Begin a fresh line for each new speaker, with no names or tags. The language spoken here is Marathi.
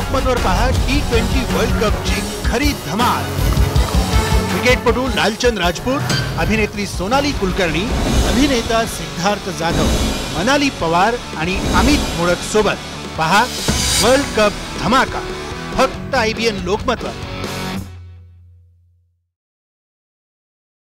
लोकमतवर पहा T20 वर्ल्ड कपची खरी धमाल। क्रिकेटपटू लालचंद राजपूत, अभिनेत्री सोनाली कुलकर्णी, अभिनेता सिद्धार्थ जाधव, मनाली पवार आणि अमित मोडक सोबत पहा वर्ल्ड कप धमाका फक्त IBN लोकमतवर।